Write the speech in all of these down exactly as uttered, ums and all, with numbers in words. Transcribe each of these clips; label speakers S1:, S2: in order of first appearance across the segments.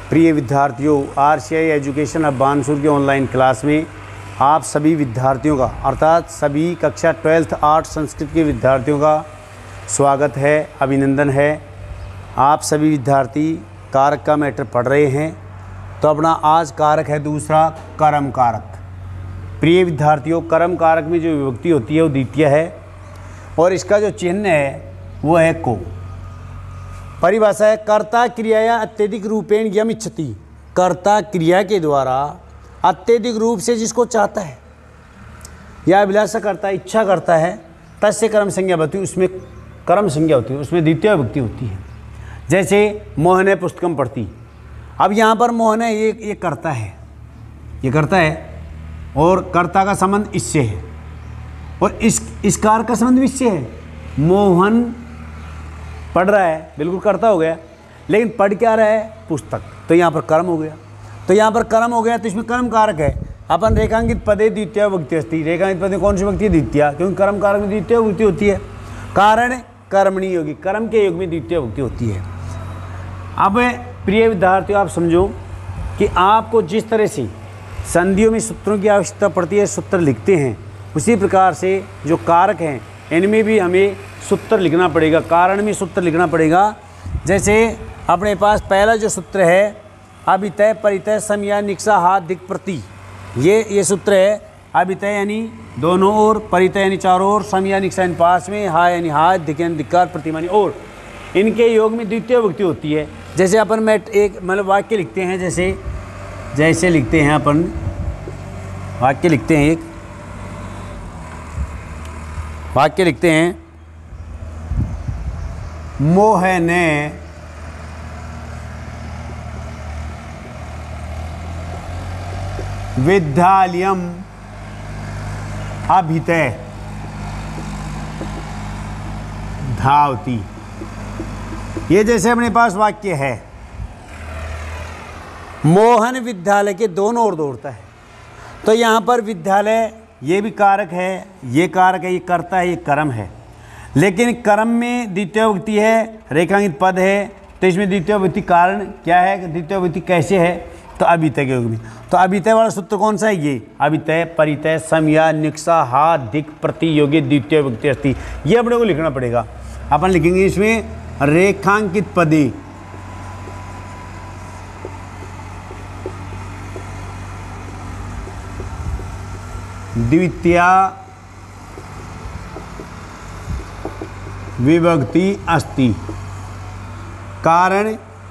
S1: प्रिय विद्यार्थियों, R C आई education अब बानसूर के ऑनलाइन क्लास में आप सभी विद्यार्थियों का अर्थात सभी कक्षा ट्वेल्थ आर्ट संस्कृत के विद्यार्थियों का स्वागत है, अभिनंदन है। आप सभी विद्यार्थी कारक का मैटर पढ़ रहे हैं, तो अपना आज कारक है दूसरा कर्म कारक। प्रिय विद्यार्थियों, कर्म कारक में जो विभक्ति होती है वो द्वितीय है और इसका जो चिन्ह है वो है को। परिभाषा है कर्ता क्रियाया अत्यधिक रूपेण यम इच्छति। कर्ता क्रिया के द्वारा अत्यधिक रूप से जिसको चाहता है या अभिलाषा करता है, इच्छा करता है, तस्य कर्म संज्ञा भवति, उसमें कर्म संज्ञा होती है, उसमें द्वितीय विभक्ति होती है। जैसे मोहन है पुस्तकम पढ़ती। अब यहाँ पर मोहन है ये ये करता है, ये करता है और कर्ता का संबंध इससे है और इस इस कार का संबंध भी इससे है। मोहन पढ़ रहा है, बिल्कुल कर्ता हो गया, लेकिन पढ़ क्या रहा है? पुस्तक, तो यहाँ पर कर्म हो गया। तो यहाँ पर कर्म हो गया तो इसमें कर्म कारक है। अपन रेखांकित पदे द्वितीय विभक्ति अस्ति। रेखांकित पदे कौन सी विभक्ति है? द्वितीय, क्योंकि कर्म कारक में द्वितीय विभक्ति होती है। कारण कर्मणी योगी, कर्म के योग में द्वितीय विभक्ति होती है। अब प्रिय विद्यार्थियों, आप समझो कि आपको जिस तरह से संधियों में सूत्रों की आवश्यकता पड़ती है, सूत्र लिखते हैं, उसी प्रकार से जो कारक हैं इनमें भी हमें सूत्र लिखना पड़ेगा, कारण में सूत्र लिखना पड़ेगा। जैसे अपने पास पहला जो सूत्र है अभितय परितय समया निक्सा हाथ दिक् प्रति, ये ये सूत्र है। अभितय यानी दोनों ओर, परितय यानी चारों ओर, समया निक्सा यानी पास में, हा यानी हाथ, दिक् यानी धिक्कार, प्रति यानी और। इनके योग में द्वितीय विभक्ति होती है। जैसे अपन में एक मतलब वाक्य लिखते हैं, जैसे जैसे लिखते हैं अपन वाक्य लिखते हैं एक वाक्य लिखते हैं मोहने विद्यालयम अभितय धावती। ये जैसे अपने पास वाक्य है, मोहन विद्यालय के दोनों ओर दौड़ता है, तो यहाँ पर विद्यालय ये भी कारक है, ये कारक है, ये कर्ता है, ये कर्म है। लेकिन कर्म में द्वितीय विभक्ति है, रेखांकित पद है, तो इसमें द्वितीय विभक्ति कारण क्या है? द्वितीय विभक्ति कैसे है? तो अभितय के योग में। तो अभितय वाला सूत्र कौन सा है? ये अभितय परितय समया निक्सा हा दिक् प्रति योगी द्वितीय विभक्ति अस्ति। ये अपने को लिखना पड़ेगा। अपन लिखेंगे इसमें रेखांकित पदे द्वितीय विभक्ति अस्ति। कारण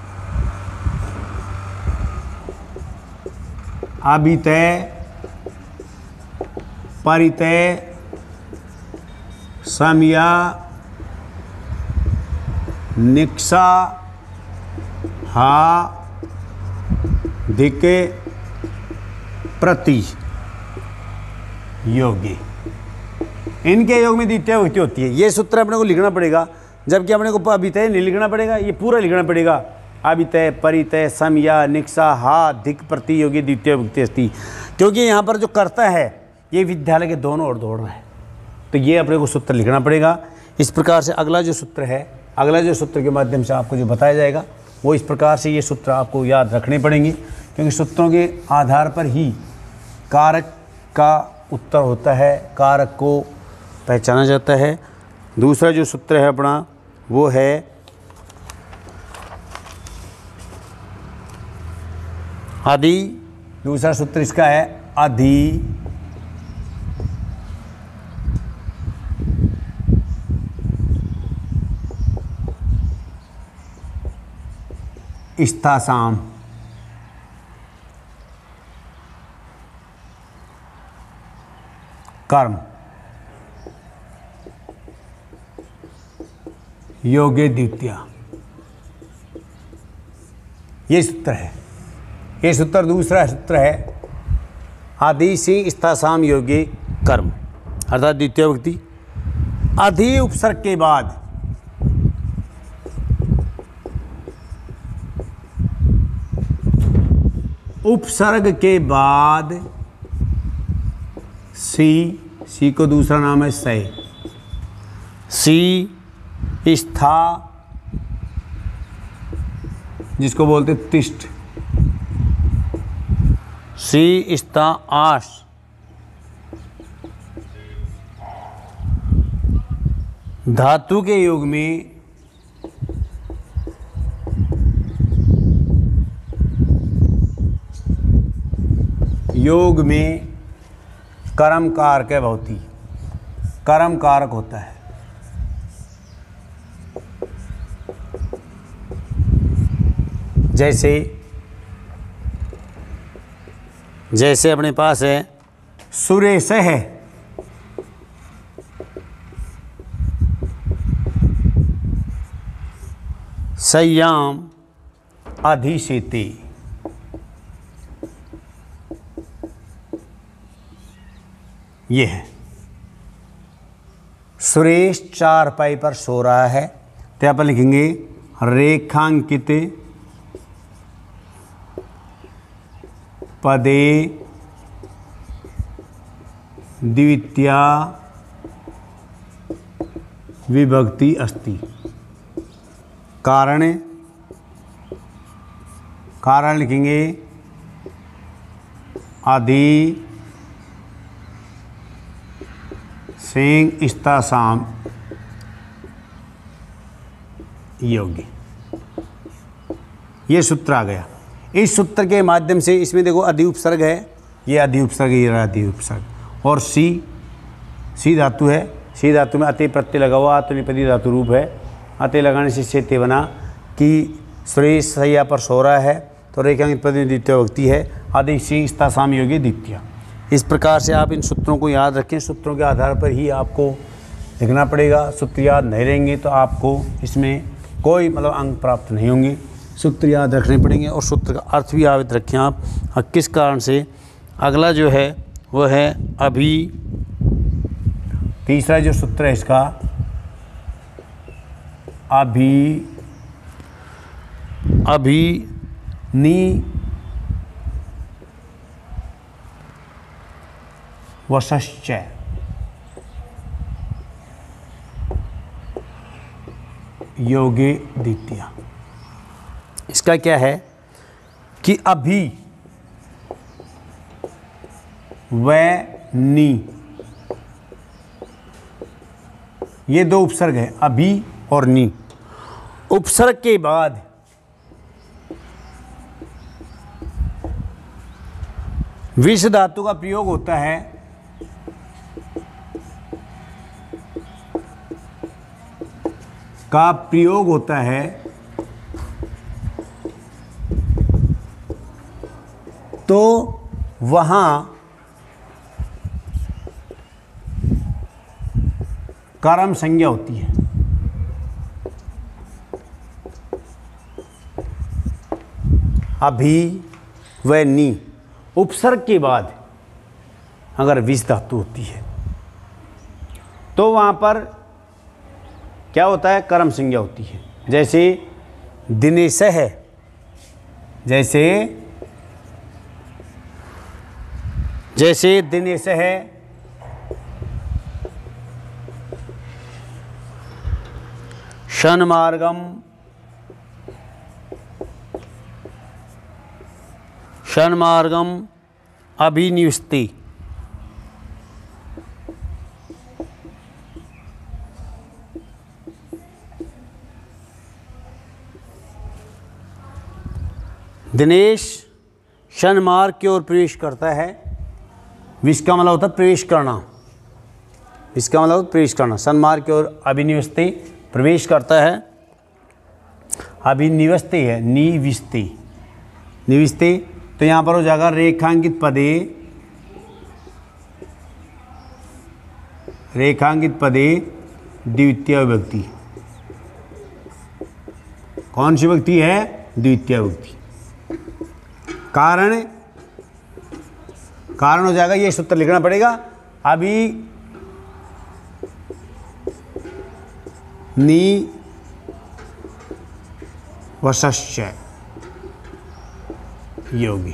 S1: अभितय परितय समया निक्सा हा दिक् प्रति योगी। इनके योग में द्वितीय विभक्ति होती है। ये सूत्र अपने को लिखना पड़ेगा, जबकि अपने को अभितय नहीं लिखना पड़ेगा, ये पूरा लिखना पड़ेगा। अभितय परितय समया निक्सा हा दिक् प्रति योगी द्वितीय विभक्ति अस्ति। क्योंकि यहाँ पर जो कर्ता है ये विद्यालय के दोनों ओर दौड़ रहा है, तो ये अपने को सूत्र लिखना पड़ेगा। इस प्रकार से अगला जो सूत्र है, अगला जो सूत्र के माध्यम से आपको जो बताया जाएगा वो इस प्रकार से, ये सूत्र आपको याद रखने पड़ेंगे, क्योंकि सूत्रों के आधार पर ही कारक का उत्तर होता है, कारक को पहचाना जाता है। दूसरा जो सूत्र है अपना वो है आदि। दूसरा सूत्र इसका है अधि इस्तासाम। कर्म योगे द्वितीय, ये सूत्र है। ये सूत्र दूसरा सूत्र है आदि से इस्तासाम योगे कर्म, अर्थात द्वितीय विभक्ति। अधि उपसर्ग के बाद उपसर्ग के बाद सी, सी को दूसरा नाम है सय, सी स्था जिसको बोलते तिष्ठ, सी स्ता आश, धातु के योग में योग में कर्म कारक है, भवती कर्म कारक होता है। जैसे जैसे अपने पास है सुरेश है, संयाम अधिशेते, ये है सुरेश चारपाई पर सो रहा है, तो यहाँ पर लिखेंगे रेखांकित पदे द्वितीया विभक्ति अस्ति। कारण कारण लिखेंगे आदि सेंग इस्तासाम योगी। ये सूत्र आ गया। इस सूत्र के माध्यम से इसमें देखो अधि उपसर्ग है, ये अधि उपसर्ग, ये रहा अधि उपसर्ग, और सी सी धातु है। सी धातु में अति प्रत्यय लगा हुआ, आत्मनिपदी धातु रूप है। अति लगाने से शेते बना कि सुरेश सैया पर सो रहा है, तो रेखांकित पद में द्वितीय विभक्ति है, आदि सी इस्तासाम योगी द्वितीय। इस प्रकार से आप इन सूत्रों को याद रखें। सूत्रों के आधार पर ही आपको लिखना पड़ेगा। सूत्र याद नहीं रहेंगे तो आपको इसमें कोई मतलब अंक प्राप्त नहीं होंगे। सूत्र याद रखने पड़ेंगे और सूत्र का अर्थ भी याद रखें आप, किस कारण से। अगला जो है वो है अभी, तीसरा जो सूत्र है इसका अभी अभी नी वशश्च, योगे द्वितीय। इसका क्या है कि अभी व नी, ये दो उपसर्ग है, अभी और नी। उपसर्ग के बाद विष धातु का प्रयोग होता है। का प्रयोग होता है तो वहां कर्म संज्ञा होती है। अभी व नी, उपसर्ग के बाद अगर विष धातु होती है तो वहां पर क्या होता है, कर्म संज्ञा होती है। जैसे दिनेश है, जैसे जैसे दिनेश है, शनमार्गम शनमार्गम अभिनिवस्ति, दिनेश शनमार्ग की ओर प्रवेश करता है। विष का मतलब होता है प्रवेश करना, इसका मतलब प्रवेश करना। शनमार्ग की ओर अभिनिवस्ति, प्रवेश करता है। अभिनिवस्ति है निविस्ति, निविस्ति, तो यहाँ पर हो जाएगा रेखांकित पदे, रेखांकित पदे द्वितीय विभक्ति। कौन सी विभक्ति है, द्वितीय विभक्ति। कारण कारण हो जाएगा, ये सूत्र लिखना पड़ेगा। अभी नी वशश्च योगी।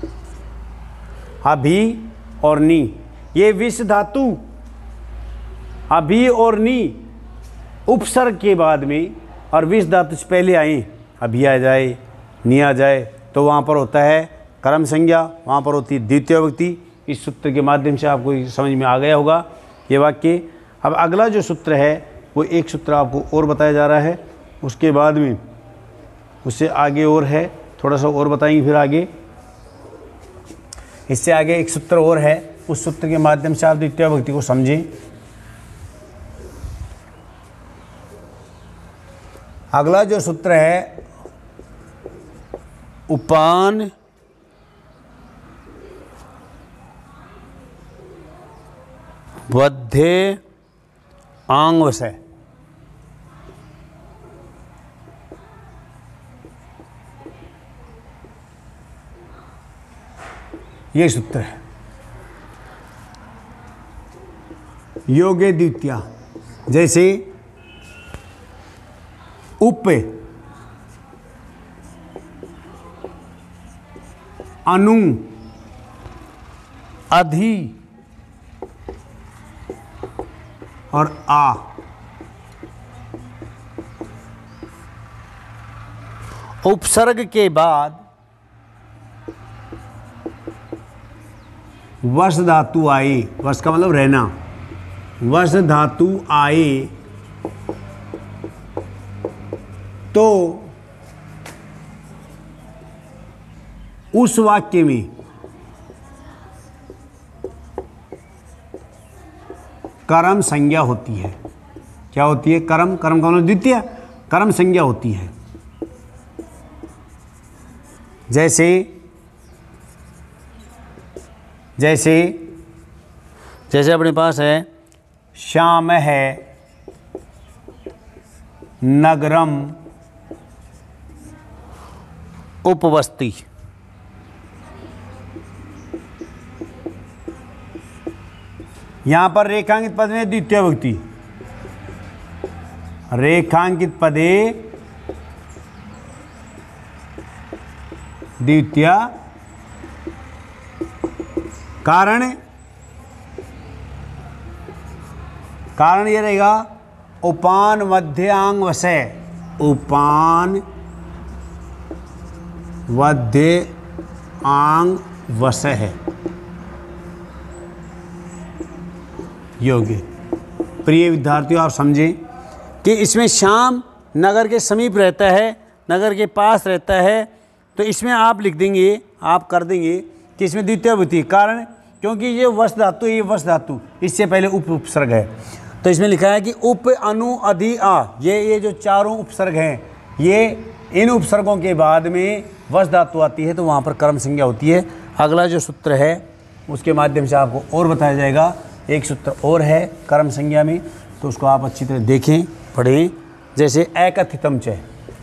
S1: अभी और नी, ये विष धातु अभी और नी उपसर्ग के बाद में, और विष धातु से पहले आए, अभी आ जाए नी आ जाए, तो वहाँ पर होता है कर्म संज्ञा, वहाँ पर होती है द्वितीय विभक्ति। इस सूत्र के माध्यम से आपको समझ में आ गया होगा ये वाक्य। अब अगला जो सूत्र है वो एक सूत्र आपको और बताया जा रहा है, उसके बाद में उससे आगे और है, थोड़ा सा और बताएंगे फिर आगे। इससे आगे एक सूत्र और है, उस सूत्र के माध्यम से आप द्वितीय विभक्ति को समझें। अगला जो सूत्र है उपान वध्ये आंगवशय। ये सूत्र है योगे द्वितीया। जैसे उप अनु अधि और आ, उपसर्ग के बाद वर्ष धातु आए, वर्ष का मतलब रहना, वर्ष धातु आए तो उस वाक्य में कर्म संज्ञा होती है। क्या होती है? कर्म, कर्म का मतलब द्वितीय, कर्म संज्ञा होती है। जैसे जैसे जैसे अपने पास है श्याम है नगरम उपवस्ति। यहां पर रेखांकित पद में द्वितीय विभक्ति, रेखांकित पदे द्वितीय, कारण कारण ये रहेगा उपान मध्यांग वसय, उपान वध्य आंग वसय है योग्य। प्रिय विद्यार्थियों, आप समझें कि इसमें श्याम नगर के समीप रहता है, नगर के पास रहता है, तो इसमें आप लिख देंगे, आप कर देंगे कि इसमें द्वितीय विभक्ति। कारण क्योंकि ये वश धातु, ये वश धातु, इससे पहले उप उपसर्ग है, तो इसमें लिखा है कि उप अनु अधि आ, ये ये जो चारों उपसर्ग हैं, ये इन उपसर्गों के बाद में वश धातु आती है, तो वहाँ पर कर्म संज्ञा होती है। अगला जो सूत्र है उसके माध्यम से आपको और बताया जाएगा। एक सूत्र और है कर्म संज्ञा में, तो उसको आप अच्छी तरह देखें, पढ़ें। जैसे एकथितम च,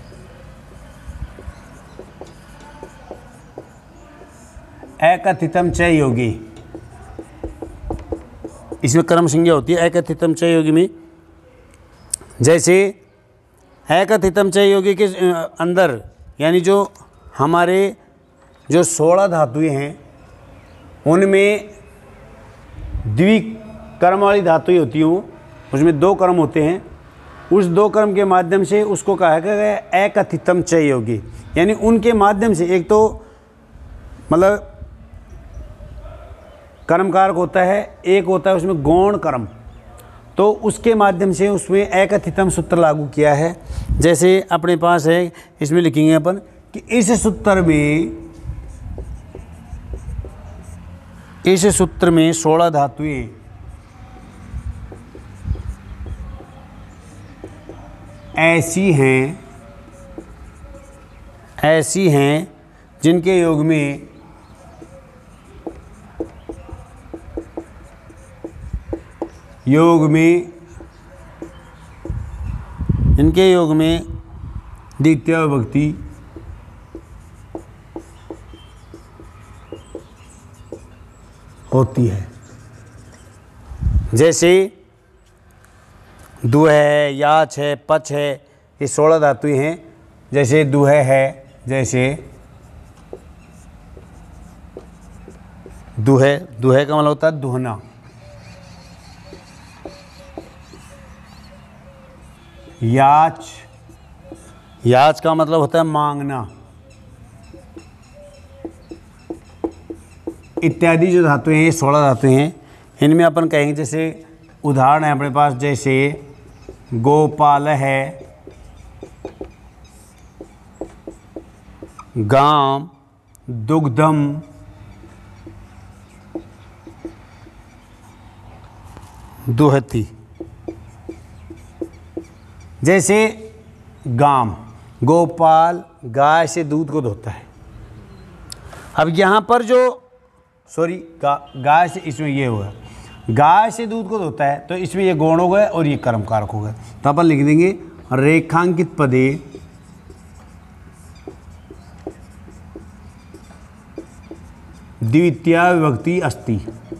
S1: एकथितम च योगी, इसमें कर्म संज्ञा होती है एकथितम च योगी में। जैसे एकथितम च योगी के अंदर, यानी जो हमारे जो सोलह धातुएं हैं उनमें द्विकर्म वाली धातुएं होती हूँ, उसमें दो कर्म होते हैं, उस दो कर्म के माध्यम से उसको कहा गया एकथितम च योगी। यानी उनके माध्यम से एक तो मतलब कर्मकारक होता है, एक होता है उसमें गौण कर्म, तो उसके माध्यम से उसमें एकथितम सूत्र लागू किया है। जैसे अपने पास है, इसमें लिखेंगे अपन कि इस सूत्र में इस सूत्र में सोलह धातुएं ऐसी हैं ऐसी हैं जिनके योग में योग में इनके योग में द्वितीय विभक्ति होती है। जैसे दुह है, याच है, पच है, ये सोलह धातुएं हैं। जैसे दुह है, जैसे दुह, दुह का मतलब होता है दुहना। याच, याच का मतलब होता है मांगना। इत्यादि जो धातुएं हैं, ये सोलह धातुएं हैं। इनमें अपन कहेंगे जैसे उदाहरण है अपने पास, जैसे गोपाल है, गाम, दुग्धम, दुहती। जैसे गाम, गोपाल गाय से दूध को दोहता है। अब यहाँ पर जो सॉरी गा, गाय से, इसमें ये हुआ गाय से दूध को दोहता है, तो इसमें ये गौण हो गए और ये कर्म कारक हो गए। तो अपन लिख देंगे रेखांकित पदे द्वितीया विभक्ति अस्ति।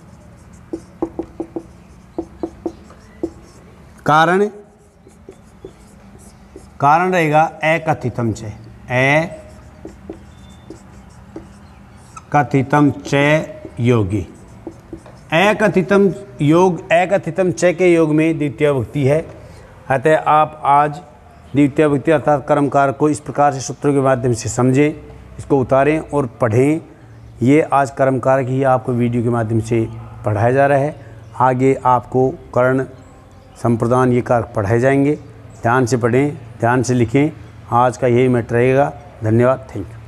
S1: कारण कारण रहेगा अकथितम च, अकथितम च योगी। अकथितम योग, अकथितम च के योग में द्वितीय विभक्ति है। अतः आप आज द्वितीय विभक्ति अर्थात कर्मकार को इस प्रकार से सूत्रों के माध्यम से समझें, इसको उतारें और पढ़ें। ये आज कर्मकार ही आपको वीडियो के माध्यम से पढ़ाया जा रहा है। आगे आपको कर्ण संप्रदान ये कारक पढ़ाए जाएंगे। ध्यान से पढ़ें, ध्यान से लिखें। आज का यही मैटर रहेगा। धन्यवाद, थैंक यू।